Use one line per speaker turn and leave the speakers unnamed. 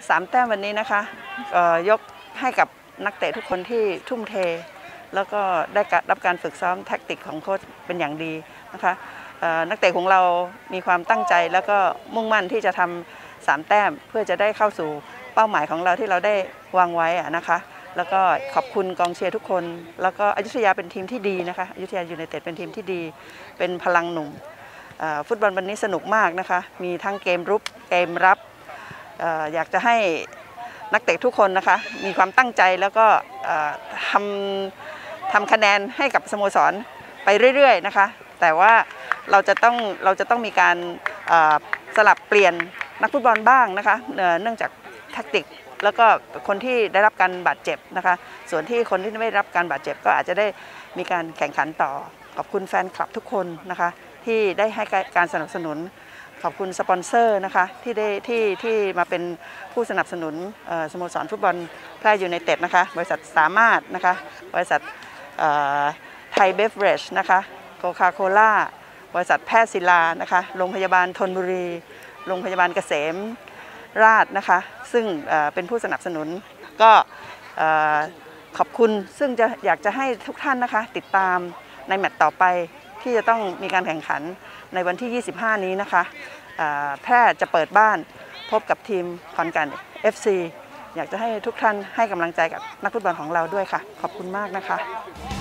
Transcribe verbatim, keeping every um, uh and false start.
สามแต้มวันนี้นะคะยกให้กับนักเตะทุกคนที่ทุ่มเทแล้วก็ได้รับการฝึกซ้อมแทคติกของโค้ชเป็นอย่างดีนะคะนักเตะของเรามีความตั้งใจแล้วก็มุ่งมั่นที่จะทำสามแต้มเพื่อจะได้เข้าสู่เป้าหมายของเราที่เราได้วางไว้นะคะแล้วก็ขอบคุณกองเชียร์ทุกคนแล้วก็อยุธยาเป็นทีมที่ดีนะคะอยุธยายูไนเต็ดเป็นทีมที่ดีเป็นพลังหนุ่มฟุตบอลวันนี้สนุกมากนะคะมีทั้งเกมรุกเกมรับอยากจะให้นักเตะทุกคนนะคะมีความตั้งใจแล้วก็ทำทำคะแนนให้กับสโมสรไปเรื่อยๆนะคะแต่ว่าเราจะต้องเราจะต้องมีการสลับเปลี่ยนนักฟุตบอลบ้างนะคะเนื่องจากแทคติกแล้วก็คนที่ได้รับการบาดเจ็บนะคะส่วนที่คนที่ไม่ได้รับการบาดเจ็บก็อาจจะได้มีการแข่งขันต่อขอบคุณแฟนคลับทุกคนนะคะที่ได้ให้การสนับสนุนขอบคุณสปอนเซอร์นะคะที่ได้ที่ที่มาเป็นผู้สนับสนุนสโมสรฟุตบอลแพร่ยูไนเต็ดนะคะบริษัทสามารถนะคะบริษัทไทยเบฟเรจนะคะโคคาโคล่าบริษัทแพทย์ศิลานะคะโรงพยาบาลธนบุรีโรงพยาบาลเกษมราษฎร์นะคะซึ่งเป็นผู้สนับสนุนก็ขอบคุณซึ่งจะอยากจะให้ทุกท่านนะคะติดตามในแมตช์ต่อไปที่จะต้องมีการแข่งขันในวันที่ยี่สิบห้านี้นะคะแพร่จะเปิดบ้านพบกับทีมขอนแก่น เอฟ ซี อยากจะให้ทุกท่านให้กำลังใจกับนักฟุตบอลของเราด้วยค่ะขอบคุณมากนะคะ